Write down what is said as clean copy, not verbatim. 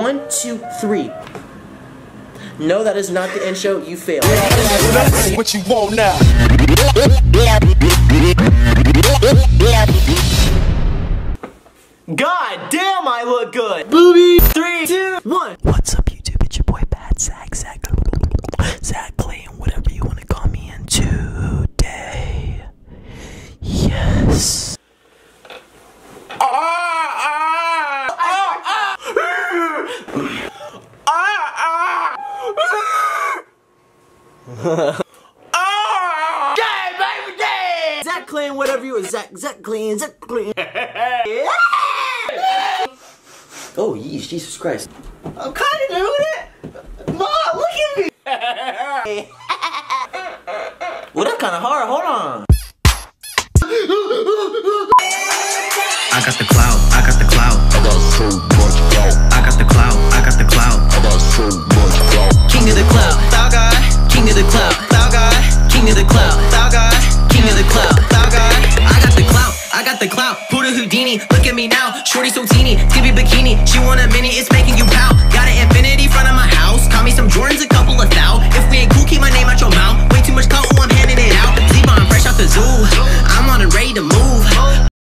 1, 2, 3. No, that is not the intro. You failed. What you want now? God damn, I look good. Booby. 3, 2, 1. What's up, YouTube? It's your boy Bad Zach Clayton, whatever you want to call me. And today, yes. Zach Clayton, whatever you want. Zach Clayton. Oh, yeesh, Jesus Christ. I'm kind of doing it. Mom, look at me. Well, that's kind of hard. Hold on. I got the clout, I got the clout. I got so much clout. I got the clout, I got the clout. I got so much clout. King of the clout, thou guy. King of the clout, thou guy. King of the clout, thou guy. King of the clout, thou guy. I got the clout, I got the clout. Buddha Houdini, look at me now. Shorty so teeny, Skippy bikini. She want a mini, it's making